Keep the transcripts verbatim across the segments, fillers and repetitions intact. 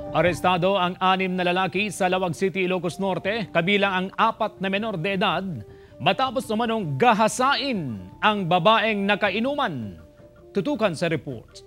Arestado ang anim na lalaki sa Lawag City, Ilocos Norte, kabilang ang apat na menor de edad, matapos umanong gahasain ang babaeng nakainuman. Tutukan sa report.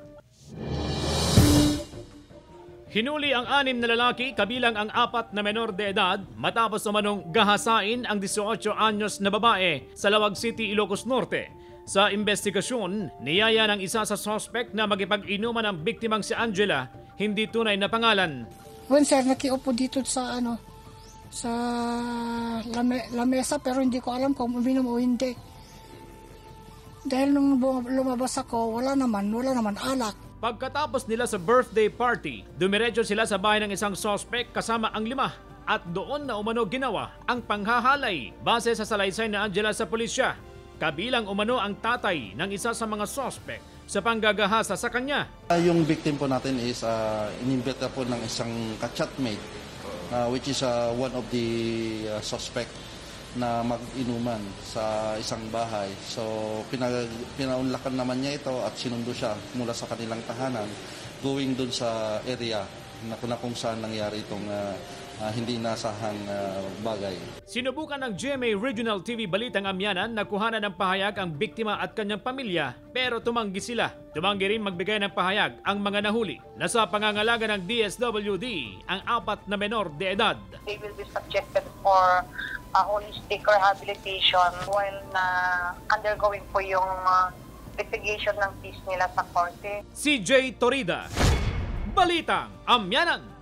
Hinuli ang anim na lalaki kabilang ang apat na menor de edad matapos umanong gahasain ang labing-otso anyos na babae sa Lawag City, Ilocos Norte. Sa investigasyon, niyaya ng isa sa suspect na magipag-inuman ang biktimang si Angela, hindi tunay na pangalan. Well, sir, nakiupo dito sa ano sa lame, lamesa pero hindi ko alam kung uminom o hindi. Dahil nung lumabas ako, wala naman, wala naman alak. Pagkatapos nila sa birthday party, dumiretso sila sa bahay ng isang suspect kasama ang lima at doon na umano ginawa ang panghahalay base sa salaysay na Angela sa pulisya. Kabilang umano ang tatay ng isa sa mga suspect sa panggagahasa sa kanya. Yung victim po natin is uh, inimbita po ng isang ka-chatmate uh, which is uh, one of the uh, suspect na mag-inuman sa isang bahay. So pinag pinaunlakan naman niya ito at sinundo siya mula sa kanilang tahanan going dun sa area na kung saan nangyari itong uh, uh, hindi nasahang uh, bagay. Sinubukan ng G M A Regional T V Balitang Amyanan na kuhanan ng pahayag ang biktima at kanyang pamilya pero tumanggi sila. Tumanggi rin magbigay ng pahayag ang mga nahuli. Nasa pangangalaga ng D S W D ang apat na menor de edad. They will be subjected for uh, holistic rehabilitation while na undergoing po yung uh, investigation ng case nila sa korte. C J Torida, Balitang Amyanan.